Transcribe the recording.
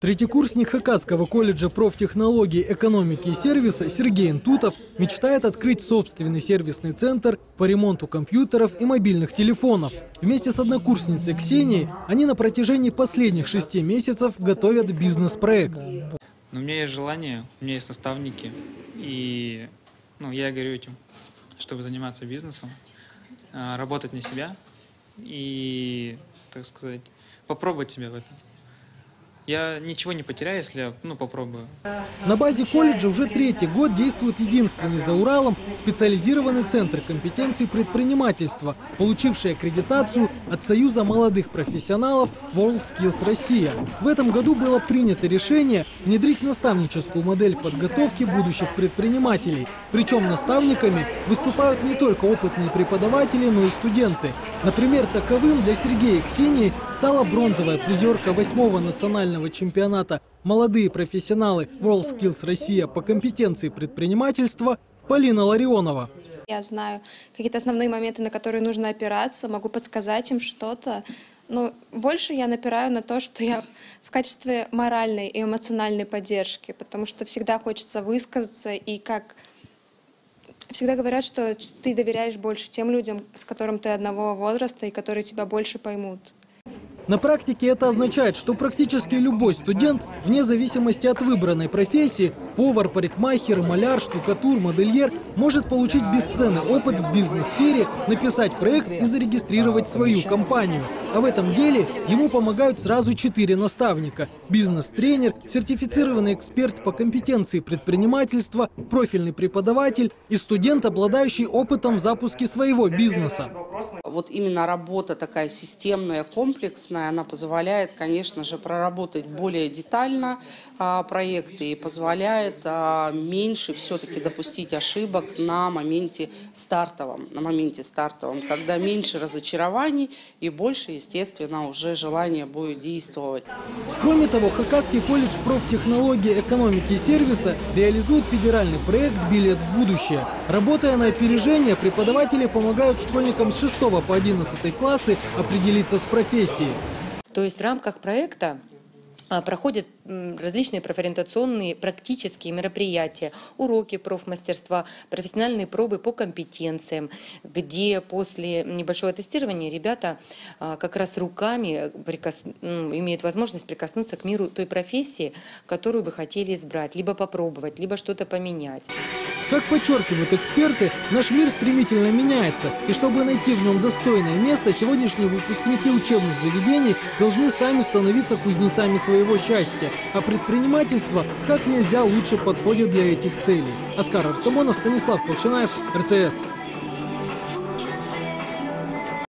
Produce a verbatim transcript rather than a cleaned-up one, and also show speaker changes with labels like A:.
A: Третьекурсник Хакасского колледжа профтехнологий, экономики и сервиса Сергей Интутов мечтает открыть собственный сервисный центр по ремонту компьютеров и мобильных телефонов. Вместе с однокурсницей Ксенией они на протяжении последних шести месяцев готовят бизнес-проект.
B: Но у меня есть желание, у меня есть наставники, и ну, я горю этим, чтобы заниматься бизнесом, работать на себя и, так сказать, попробовать себя в этом. Я ничего не потеряю, если я ну, попробую.
A: На базе колледжа уже третий год действует единственный за Уралом специализированный центр компетенций предпринимательства, получивший аккредитацию от Союза молодых профессионалов WorldSkills Россия. В этом году было принято решение внедрить наставническую модель подготовки будущих предпринимателей. Причем наставниками выступают не только опытные преподаватели, но и студенты. Например, таковым для Сергея и Ксении стала бронзовая призерка восьмого национального чемпионата «Молодые профессионалы WorldSkills Россия» по компетенции предпринимательства Полина Ларионова.
C: Я знаю какие-то основные моменты, на которые нужно опираться, могу подсказать им что-то. Но больше я напираю на то, что я в качестве моральной и эмоциональной поддержки, потому что всегда хочется высказаться, и как всегда говорят, что ты доверяешь больше тем людям, с которыми ты одного возраста и которые тебя больше поймут.
A: На практике это означает, что практически любой студент, вне зависимости от выбранной профессии – повар, парикмахер, маляр, штукатур, модельер – может получить бесценный опыт в бизнес-сфере, написать проект и зарегистрировать свою компанию. А в этом деле ему помогают сразу четыре наставника – бизнес-тренер, сертифицированный эксперт по компетенции предпринимательства, профильный преподаватель и студент, обладающий опытом в запуске своего бизнеса.
D: Вот именно работа такая системная, комплексная, она позволяет, конечно же, проработать более детально а, проекты и позволяет а, меньше все-таки допустить ошибок на моменте стартовом, на моменте стартовом, когда меньше разочарований и больше, естественно, уже желание будет действовать.
A: Кроме того, Хакасский колледж профтехнологии, экономики и сервиса реализует федеральный проект «Билет в будущее». Работая на опережение, преподаватели помогают школьникам с шестого по одиннадцатый классы определиться с профессией.
E: То есть в рамках проекта проходят различные профориентационные практические мероприятия, уроки профмастерства, профессиональные пробы по компетенциям, где после небольшого тестирования ребята как раз руками прикос... имеют возможность прикоснуться к миру той профессии, которую бы хотели избрать, либо попробовать, либо что-то поменять.
A: Как подчеркивают эксперты, наш мир стремительно меняется, и чтобы найти в нем достойное место, сегодняшние выпускники учебных заведений должны сами становиться кузнецами своего счастья, а предпринимательство как нельзя лучше подходит для этих целей. Оскар Артамонов, Станислав Колчанаев, эр тэ эс.